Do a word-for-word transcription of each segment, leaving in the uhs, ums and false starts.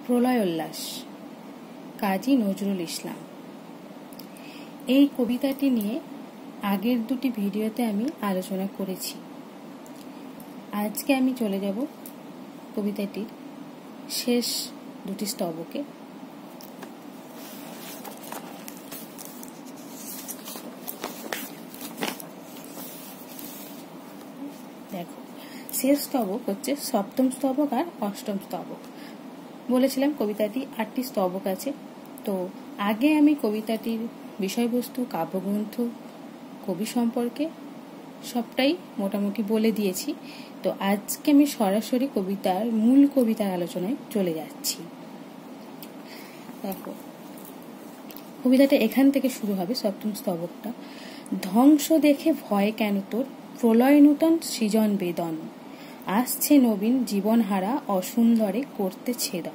প্রলয় উল্লাস, কাজী নজরুল ইসলাম। এই কবিতাটি নিয়ে আগের দুটি ভিডিওতে আমি আলোচনা করেছি। আজকে আমি চলে যাব কবিতাটির শেষ দুটি স্তবকে। দেখো, শেষ স্তবক হচ্ছে সপ্তম স্তবক আর অষ্টম স্তবক। বলেছিলাম কবিতাটি আটটি স্তবক আছে। তো আগে আমি কবিতাটির বিষয়বস্তু, কাব্যগ্রন্থ, কবি সম্পর্কে সবটাই মোটামুটি বলে দিয়েছি। তো আজকে আমি সরাসরি কবিতার মূল কবিতার আলোচনায় চলে যাচ্ছি। দেখো, কবিতাটা এখান থেকে শুরু হবে, সপ্তম স্তবকটা। ধ্বংস দেখে ভয় কেন তোর, প্রলয় নূতন সৃজন বেদন, আসছে নবীন জীবনহারা অসুন্দরে করতে ছেদন।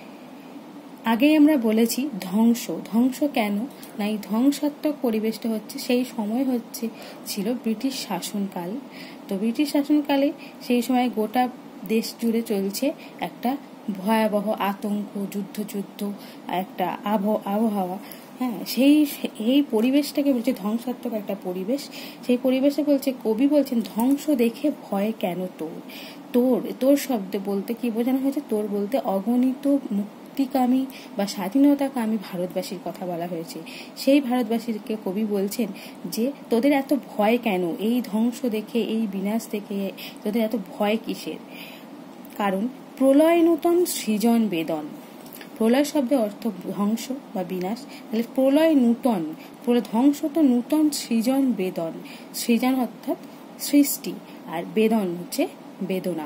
আগে আমরা বলেছি ধ্বংস ধ্বংস কেন না, এই ধ্বংসাত্মক পরিবেশটা হচ্ছে সেই সময় হচ্ছে ছিল ব্রিটিশ শাসনকাল। তো ব্রিটিশ শাসনকালে সেই সময় গোটা দেশ জুড়ে চলছে একটা ভয়াবহ আতঙ্ক, যুদ্ধ যুদ্ধ একটা আবহাওয়া। হ্যাঁ, সেই এই পরিবেশটাকে বলছে ধ্বংসাত্মক একটা পরিবেশ। সেই পরিবেশে বলছে, কবি বলছেন, ধ্বংস দেখে ভয় কেন তোর। তোর তোর শব্দে বলতে কি বোঝানো হয়েছে? তোর বলতে অগণিত মুক্তিকামী বা স্বাধীনতাকামী ভারতবাসীর কথা বলা হয়েছে। সেই ভারতবাসীকে কবি বলছেন যে তোদের এত ভয় কেন, এই ধ্বংস দেখে, এই বিনাশ দেখে তোদের এত ভয় কিসের? কারণ প্রলয় নূতন সৃজন বেদন। প্রলয় শব্দের অর্থ ধ্বংস বা বিনাশ, তাহলে প্রলয় নূতন, ধ্বংস তো নূতন, সৃজন বেদন। সৃজন অর্থাৎ সৃষ্টি, আর বেদন হচ্ছে বেদনা।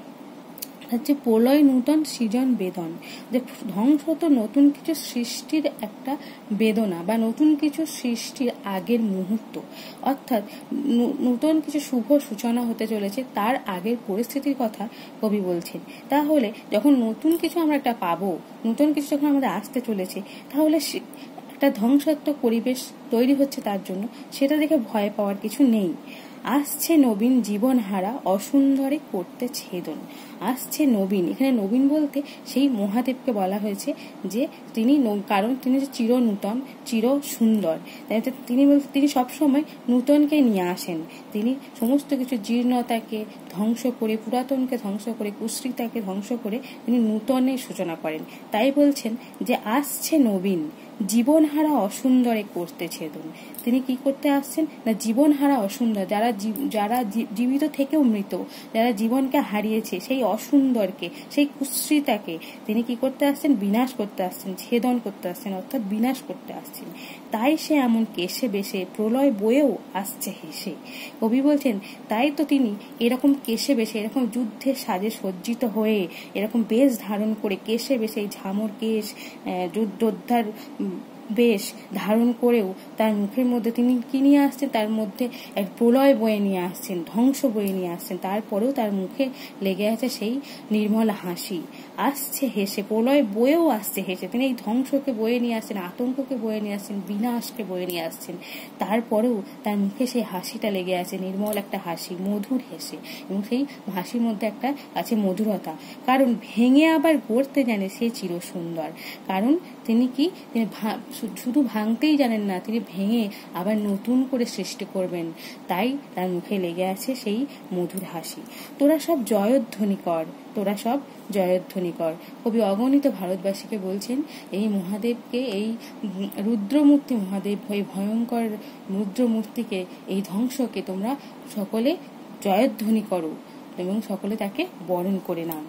হচ্ছে প্রলয় নূতন সৃজন বেদন, যে ধ্বংস তো নতুন কিছু সৃষ্টির একটা বেদনা বা নতুন কিছু সৃষ্টির আগের মুহূর্ত, অর্থাৎ নতুন কিছু শুভ সূচনা হতে চলেছে তার আগের পরিস্থিতির কথা কবি বলছেন। তাহলে যখন নতুন কিছু আমরা একটা পাবো, নতুন কিছু যখন আমাদের আসতে চলেছে, তাহলে একটা ধ্বংসাত্মক পরিবেশ তৈরি হচ্ছে তার জন্য, সেটা দেখে ভয় পাওয়ার কিছু নেই। আসছে নবীন জীবনহারা অসুন্দরে করতে ছেদন। আসছে নবীন, এখানে নবীন বলতে সেই মহাদেবকে বলা হয়েছে যে তিনি, কারণ তিনি যে চির নূতন, চির সুন্দর, তাই তিনি তিনি সবসময় নূতনকে নিয়ে আসেন। তিনি সমস্ত কিছু জীর্ণতাকে ধ্বংস করে, পুরাতনকে ধ্বংস করে, কুশ্রিতাকে ধ্বংস করে তিনি নূতনের সূচনা করেন। তাই বলছেন যে আসছে নবীন জীবনহারা অসুন্দরে করতে ছেদন। তিনি কি করতে আসছেন না, জীবনহারা অসুন্দর, যারা যারা জীবিত থেকেও মৃত, যারা জীবনকে হারিয়েছে, সেই অসুন্দরকে, সেই কুশ্রিতাকে তিনি কি করতে আসছেন? বিনাশ করতে আসছেন, ছেদন করতে আসছেন, অর্থাৎ বিনাশ করতে আসছেন। তাই সে এমন কেশে বেশে প্রলয় বয়েও আসছে হেসে। কবি বলছেন তাই তো তিনি এরকম কেশে বেশে, এরকম যুদ্ধের সাজে সজ্জিত হয়ে, এরকম বেশ ধারণ করে, কেশে বেশে, এই ঝামর কেশ, যুদ্ধোদ্ধার বেশ ধারণ করেও তার মুখের মধ্যে তিনি কি নিয়ে আসছেন? তার মধ্যে এক প্রলয় বয়ে নিয়ে আসছেন, ধ্বংস বয়ে নিয়ে আসছেন। তারপরেও তার মুখে লেগে আছে সেই নির্মল হাসি। আসছে হেসে, প্রলয় বয়েও আসছে হেসে। তিনি এই ধ্বংসকে বয়ে নিয়ে আসছেন, আতঙ্ককে বয়ে নিয়ে আসছেন, বিনাশকে বয়ে নিয়ে আসছেন। তারপরেও তার মুখে সেই হাসিটা লেগে আছে, নির্মল একটা হাসি, মধুর হেসে। এবং সেই হাসির মধ্যে একটা আছে মধুরতা, কারণ ভেঙে আবার গড়তে জানে সে চির সুন্দর। কারণ তিনি কি, তিনি শুধু ভাঙতেই জানেন না, তিনি ভেঙে আবার নতুন করে সৃষ্টি করবেন। তাই তার মুখে লেগে আছে সেই মধুর হাসি। তোরা সব জয়ধ্বনি কর, তোরা সব জয়ধ্বনি কর। কবি অগণিত ভারতবাসীকে বলছেন, এই মহাদেবকে, এই রুদ্রমূর্তি মহাদেব, এই ভয়ঙ্কর রুদ্রমূর্তিকে, এই ধ্বংসকে তোমরা সকলে জয়ধ্বনি করো এবং সকলে তাকে বরণ করে নাও।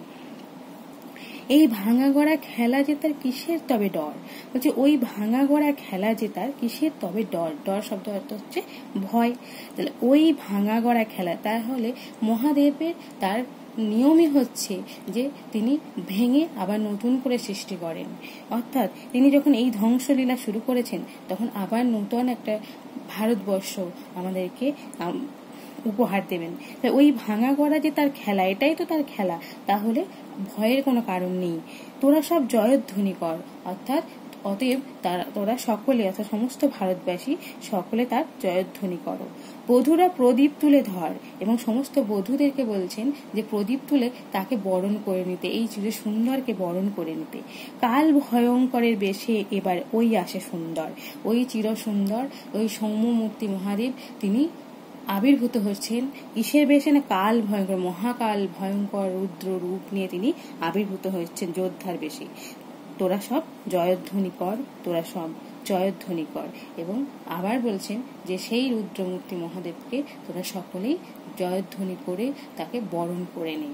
এই ভাঙা গড়া খেলা জেতার কিসের তবে ডর? বলছে ওই ভাঙা গড়া খেলা জেতার কিসের তবে ডর? ডর শব্দ অর্থ হচ্ছে ভয়। তাহলে ওই ভাঙা গড়া খেলা, তাহলে মহাদেবের তার নিয়মই হচ্ছে যে তিনি ভেঙে আবার নতুন করে সৃষ্টি করেন। অর্থাৎ তিনি যখন এই ধ্বংসলীলা শুরু করেছেন, তখন আবার নতুন একটা ভারতবর্ষ আমাদেরকে উপহার দেবেন। ওই ভাঙা গড়া যে তার খেলা, এটাই তো তার খেলা। তাহলে ভয়ের কোনো কারণ নেই। তোরা সব জয়ধ্বনি কর, অর্থাৎ অতএব তারা তোরা সকলে অর্থাৎ সমস্ত ভারতবাসী সকলে তার জয়ধ্বনি করো। বধূরা প্রদীপ তুলে ধর, এবং সমস্ত বধূদেরকে বলছেন যে প্রদীপ তুলে তাকে বরণ করে নিতে, এই চির সুন্দরকে বরণ করে নিতে। কাল ভয়ঙ্করের বেশে এবার ওই আসে সুন্দর, ওই চির সুন্দর ওই সৌম্যমূর্তি মহাদেব তিনি আবির্ভূত হচ্ছেন কিসের বেশে না কাল ভয়ঙ্কর, মহাকাল ভয়ঙ্কর রুদ্র রূপ নিয়ে তিনি আবির্ভূত হচ্ছেন যোদ্ধার বেশে। তোরা সব জয়ধ্বনি কর, তোরা সব জয়ধ্বনি কর। এবং আবার বলছেন যে সেই রুদ্রমূর্তি মহাদেবকে তোরা সকলেই জয়ধ্বনি করে তাকে বরণ করে নে।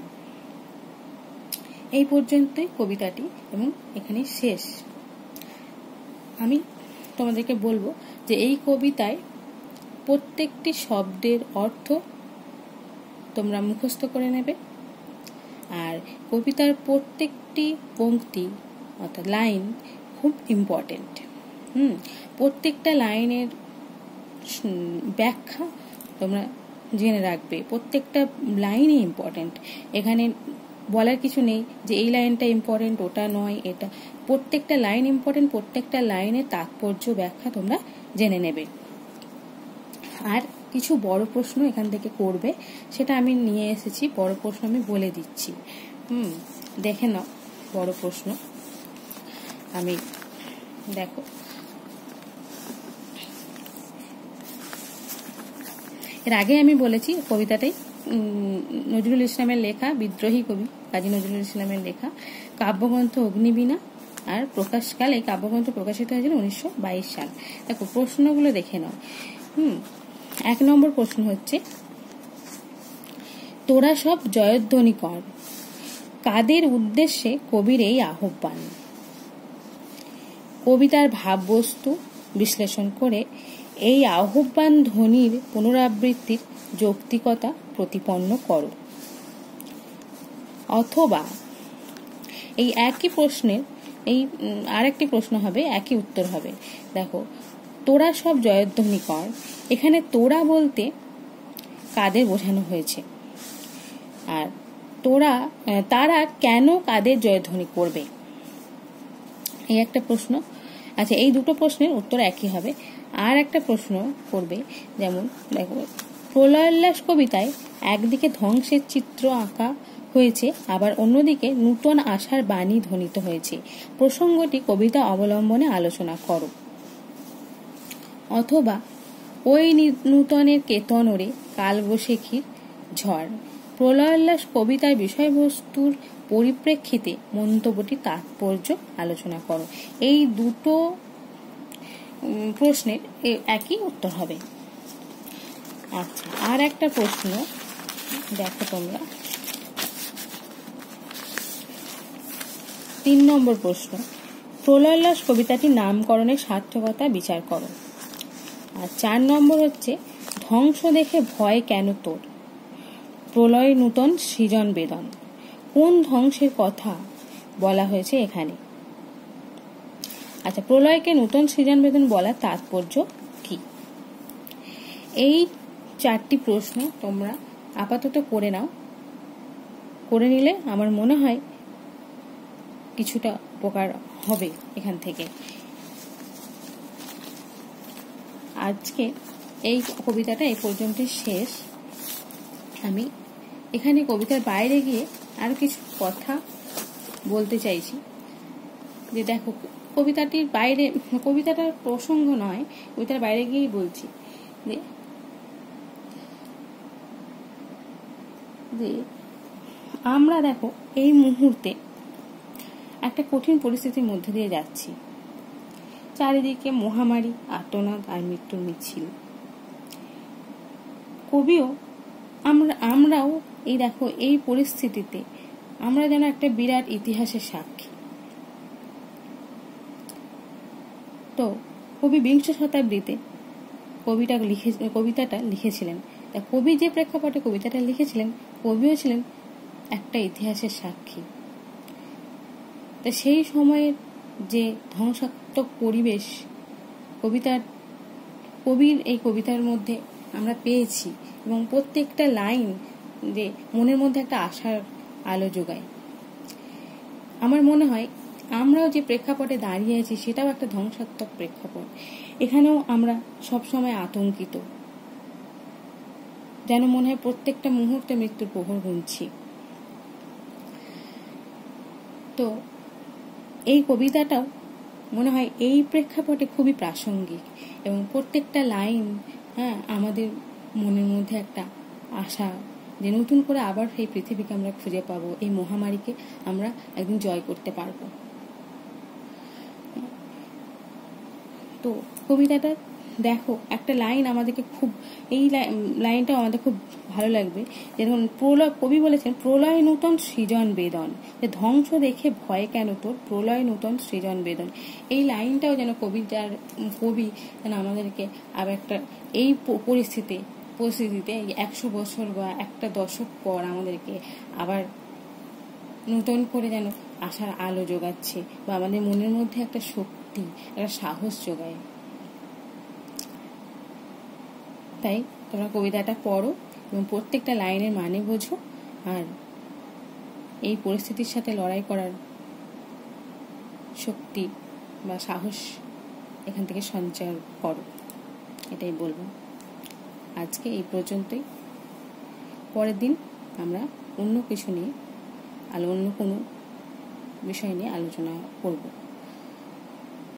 এই পর্যন্তই কবিতাটি এবং এখানে শেষ। আমি তোমাদেরকে বলবো যে এই কবিতায় প্রত্যেকটি শব্দের অর্থ তোমরা মুখস্থ করে নেবে, আর কবিতার প্রত্যেকটি পংক্তি অর্থাৎ লাইন খুব ইম্পর্টেন্ট। হুম প্রত্যেকটা লাইনের ব্যাখ্যা তোমরা জেনে রাখবে, প্রত্যেকটা লাইনই ইম্পর্টেন্ট। এখানে বলার কিছু নেই যে এই লাইনটা ইম্পর্টেন্ট ওটা নয়, এটা প্রত্যেকটা লাইন ইম্পর্টেন্ট, প্রত্যেকটা লাইনের তাৎপর্য ব্যাখ্যা তোমরা জেনে নেবে। আর কিছু বড় প্রশ্ন এখান থেকে করবে, সেটা আমি নিয়ে এসেছি, বড় প্রশ্ন আমি বলে দিচ্ছি। হুম দেখে নাও বড় প্রশ্ন। আমি দেখো এর আগে আমি বলেছি কবিতাটাই নজরুল ইসলামের লেখা, বিদ্রোহী কবি কাজী নজরুল ইসলামের লেখা কাব্যগ্রন্থ অগ্নিবীণা, আর প্রকাশকাল এই কাব্যগ্রন্থ প্রকাশিত হয়েছিল উনিশশো বাইশ সাল। দেখো প্রশ্নগুলো দেখে নাও। হুম এক নম্বর প্রশ্ন হচ্ছে, তোরা সব জয়ধ্বনি কর, কাদের উদ্দেশ্যে কবির এই আহ্বান? কবিতার ভাববস্তু বিশ্লেষণ করে এই আহ্বান ধ্বনির পুনরাবৃত্তির যৌক্তিকতা প্রতিপন্ন করো। অথবা এই একই প্রশ্নের এই আরেকটি প্রশ্ন হবে, একই উত্তর হবে। দেখো তোরা সব জয়ধ্বনি কর, এখানে তোরা বলতে কাদের বোঝানো হয়েছে, আর তোরা তারা কেন কাদের জয়ধ্বনি করবে, এই একটা প্রশ্ন। আচ্ছা এই দুটো প্রশ্নের উত্তর একই হবে। আর একটা প্রশ্ন করবে, যেমন দেখো প্রলয়োল্লাস কবিতায় একদিকে ধ্বংসের চিত্র আঁকা হয়েছে, আবার অন্যদিকে নূতন আশার বাণী ধ্বনিত হয়েছে, প্রসঙ্গটি কবিতা অবলম্বনে আলোচনা করো। অথবা ওই নূতনের কেতন ওরে কালবৈশাখীর ঝড়, প্রলয়োল্লাস কবিতার বিষয়বস্তুর পরিপ্রেক্ষিতে মন্তব্যটি তাৎপর্য আলোচনা করো। এই দুটো প্রশ্নের একই উত্তর হবে। আচ্ছা আর একটা প্রশ্ন দেখো তোমরা, তিন নম্বর প্রশ্ন, প্রলয়োল্লাস কবিতাটির নামকরণের সার্থকতা বিচার করো। আর চার নম্বর হচ্ছে, ধ্বংস দেখে ভয় কেন তোর, প্রলয় নূতন সৃজন বেদন, কোন ধ্বংসের কথা বলা হয়েছে এখানে? আচ্ছা প্রলয়কে নূতন সৃজন বেদন বলার তাৎপর্য কি? এই চারটি প্রশ্ন তোমরা আপাতত করে নাও, করে নিলে আমার মনে হয় কিছুটা উপকার হবে এখান থেকে। আজকে এই কবিতাটা এই পর্যন্ত শেষ। আমি এখানে কবিতার বাইরে গিয়ে আরো কিছু কথা বলতে চাইছি, যে দেখো কবিতাটির বাইরে, কবিতাটার প্রসঙ্গ নয়, কবিতার বাইরে গিয়েই বলছি যে যে আমরা দেখো এই মুহূর্তে একটা কঠিন পরিস্থিতির মধ্যে দিয়ে যাচ্ছি, চারিদিকে মহামারী, আর্তনাদ আর মৃত্যুর মিছিল। কবিও আমরা আমরাও এই দেখো এই পরিস্থিতিতে আমরা যেন একটা বিরাট ইতিহাসের সাক্ষী। তো কবি বিংশ শতাব্দীতে কবিটা লিখে কবিতাটা লিখেছিলেন, তা কবি যে প্রেক্ষাপটে কবিতাটা লিখেছিলেন, কবিও ছিলেন একটা ইতিহাসের সাক্ষী। তা সেই সময়ের যে ধ্বংসাত্মক পরিবেশ কবিতার কবির এই কবিতার মধ্যে আমরা পেয়েছি, এবং প্রত্যেকটা লাইন যে মনের মধ্যে একটা আশার আলো যোগায়। আমার মনে হয় আমরাও যে প্রেক্ষাপটে দাঁড়িয়ে আছি সেটাও একটা ধ্বংসাত্মক প্রেক্ষাপট। এখানেও আমরা সবসময় আতঙ্কিত, যেন মনে হয় প্রত্যেকটা মুহূর্তে মৃত্যুর প্রহর গুনছি। তো এই কবিতাটাও মনে হয় এই প্রেক্ষাপটে খুবই প্রাসঙ্গিক, এবং প্রত্যেকটা লাইন হ্যাঁ আমাদের মনের মধ্যে একটা আশা যে নতুন করে আবার এই পৃথিবীকে আমরা খুঁজে পাবো, এই মহামারীকে আমরা একদিন জয় করতে পারবো। তো কবিতাটা দেখো, একটা লাইন আমাদেরকে খুব, এই লাইনটা আমাদের খুব ভালো লাগবে। যেমন প্রলয়, কবি বলেছেন প্রলয় নূতন সৃজন বেদন, যে ধ্বংস দেখে ভয় কেন তোর, প্রলয় নূতন সৃজন বেদন। এই লাইনটাও যেন কবিতার কবি যেন আমাদেরকে আবার একটা এই পরিস্থিতি পরিস্থিতিতে একশো বছর বা একটা দশক পর আমাদেরকে আবার নতুন করে যেন আশার আলো যোগাচ্ছে, বা আমাদের মনের মধ্যে একটা শক্তি, একটা সাহস যোগায়। তাই তোমরা কবিতাটা পড়ো এবং প্রত্যেকটা লাইনের মানে বোঝো, আর এই পরিস্থিতির সাথে লড়াই করার শক্তি বা সাহস এখান থেকে সঞ্চার করো, এটাই বলবো। আজকে এই পর্যন্তই। পরের দিন আমরা অন্য কিছু নিয়ে আলো অন্য কোনো বিষয় নিয়ে আলোচনা করব।